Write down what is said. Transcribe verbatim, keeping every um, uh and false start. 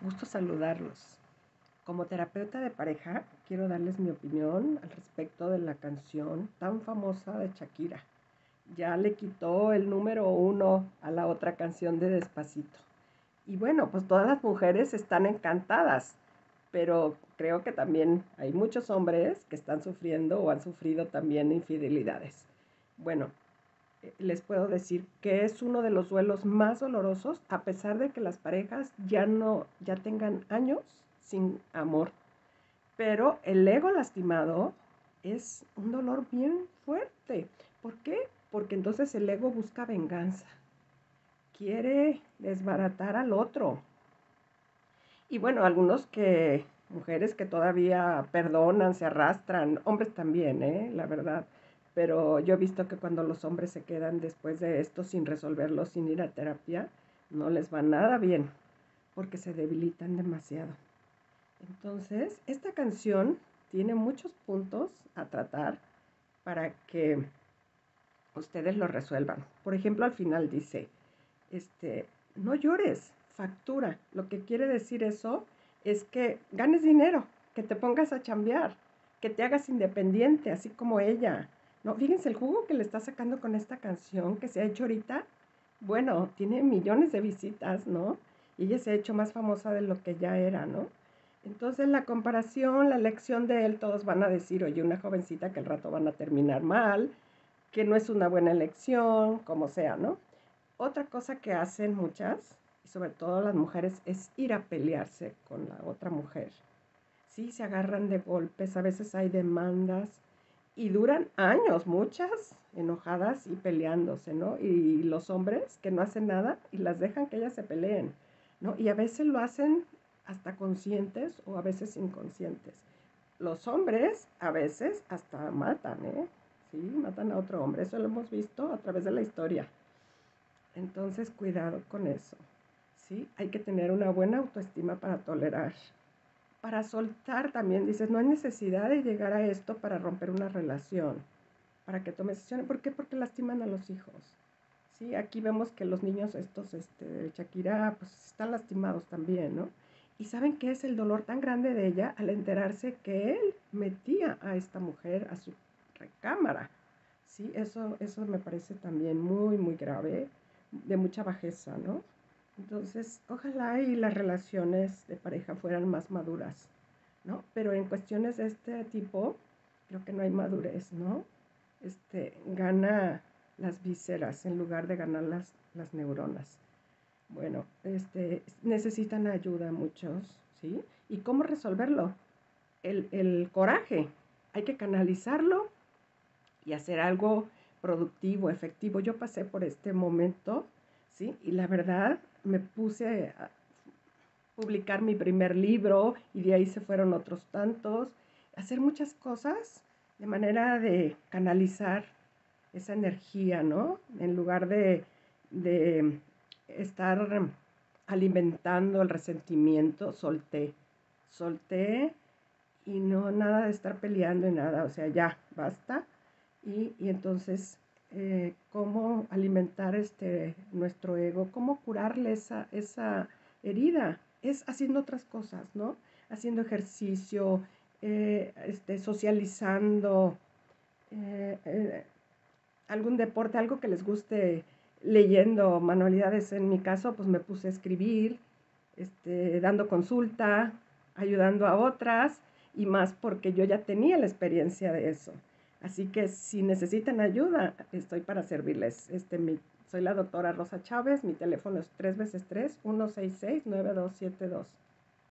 Gusto saludarlos. Como terapeuta de pareja, quiero darles mi opinión al respecto de la canción tan famosa de Shakira. Ya le quitó el número uno a la otra canción de Despacito. Y bueno, pues todas las mujeres están encantadas, pero creo que también hay muchos hombres que están sufriendo o han sufrido también infidelidades. Bueno, les puedo decir que es uno de los duelos más dolorosos, a pesar de que las parejas ya no, ya tengan años sin amor. Pero el ego lastimado es un dolor bien fuerte. ¿Por qué? Porque entonces el ego busca venganza. Quiere desbaratar al otro. Y bueno, algunos que, mujeres que todavía perdonan, se arrastran, hombres también, ¿eh? La verdad. Pero yo he visto que cuando los hombres se quedan después de esto sin resolverlo, sin ir a terapia, no les va nada bien, porque se debilitan demasiado. Entonces, esta canción tiene muchos puntos a tratar para que ustedes lo resuelvan. Por ejemplo, al final dice, este, no llores, factura. Lo que quiere decir eso es que ganes dinero, que te pongas a chambear, que te hagas independiente, así como ella. No, fíjense el jugo que le está sacando con esta canción que se ha hecho ahorita. Bueno, tiene millones de visitas, ¿no? Y ella se ha hecho más famosa de lo que ya era, ¿no? Entonces la comparación, la elección de él, todos van a decir, oye, una jovencita que al rato van a terminar mal, que no es una buena elección, como sea, ¿no? Otra cosa que hacen muchas, y sobre todo las mujeres, es ir a pelearse con la otra mujer. Sí, se agarran de golpes, a veces hay demandas y duran años, muchas enojadas y peleándose, ¿no? Y los hombres que no hacen nada y las dejan que ellas se peleen, ¿no? Y a veces lo hacen hasta conscientes o a veces inconscientes. Los hombres a veces hasta matan, ¿eh? Sí, matan a otro hombre, eso lo hemos visto a través de la historia. Entonces, cuidado con eso, ¿sí? Hay que tener una buena autoestima para tolerar. Para soltar también, dices, no hay necesidad de llegar a esto para romper una relación, para que tomes decisiones. ¿Por qué? Porque lastiman a los hijos. Sí, aquí vemos que los niños estos, este, de Shakira, pues están lastimados también, ¿no? Y ¿saben qué es el dolor tan grande de ella al enterarse que él metía a esta mujer a su recámara? Sí, eso, eso me parece también muy, muy grave, de mucha bajeza, ¿no? Entonces, ojalá y las relaciones de pareja fueran más maduras, ¿no? Pero en cuestiones de este tipo, creo que no hay madurez, ¿no? Este, gana las vísceras en lugar de ganar las, las neuronas. Bueno, este, necesitan ayuda muchos, ¿sí? ¿Y cómo resolverlo? El, el coraje, hay que canalizarlo y hacer algo productivo, efectivo. Yo pasé por este momento, ¿sí? Y la verdad me puse a publicar mi primer libro y de ahí se fueron otros tantos, hacer muchas cosas de manera de canalizar esa energía, ¿no? En lugar de, de estar alimentando el resentimiento, solté, solté y no nada de estar peleando y nada, o sea, ya, basta. Y, y entonces, eh, ¿cómo alimentar este, nuestro ego? ¿Cómo curarle esa, esa herida? Es haciendo otras cosas, ¿no? Haciendo ejercicio, eh, este, socializando, eh, eh, algún deporte, algo que les guste, leyendo manualidades. En mi caso, pues me puse a escribir, este, dando consulta, ayudando a otras y más porque yo ya tenía la experiencia de eso. Así que si necesitan ayuda, estoy para servirles. Este, mi, soy la doctora Rosa Chávez, mi teléfono es tres veces tres, uno seis seis, nueve dos siete dos.